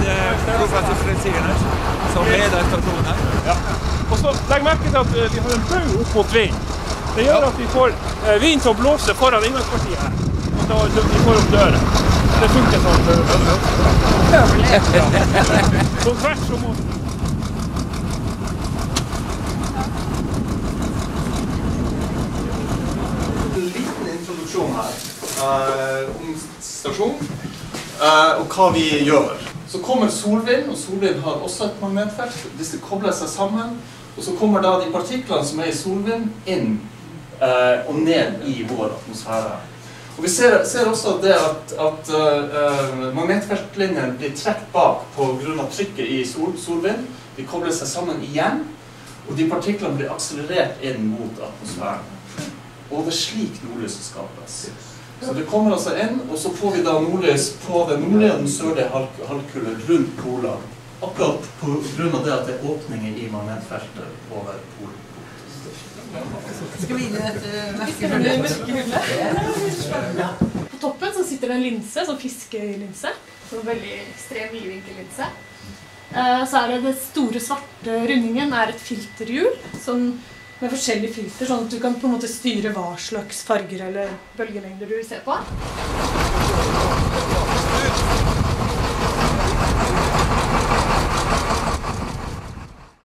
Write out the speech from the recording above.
professor Fredsigernes som leder stasjonen her. Ja. Og så legg merke til at vi har en bøy opp mot vind. Det gjør at vi får vind til å blåse foran inngangspartiet her. Og da vi får opp døren. Det funker sånn. Så tvers så må... En liten introduksjon her om stasjon og hva vi gjør. Så kommer solvind, og solvind har også et magnetfelt. Disse kobler seg sammen, og så kommer da de partiklene som i solvind inn og ned i vår atmosfære. Og vi ser også det at magnetfeltlinjen blir trekt bak på grunn av trykket i solvind. De kobler seg sammen igjen, og de partiklene blir akselerert inn mot atmosfæren. Og det slik nordlyset skapes. Så det kommer altså inn, og så får vi da nordlys på den nordlige og den sørlige halvkullet rundt polene. Akkurat på grunn av det at det er åpninger i magnetfeltet over polen. Skal vi inn i dette mørkehullet? På toppen så sitter det en linse, sånn fiskelinse. En veldig ekstrem vidvinkellinse. Så er det store svarte rundingen er et filterhjul, med forskjellige filter, sånn at du kan på en måte styre hva slags farger eller bølgelengder du vil se på.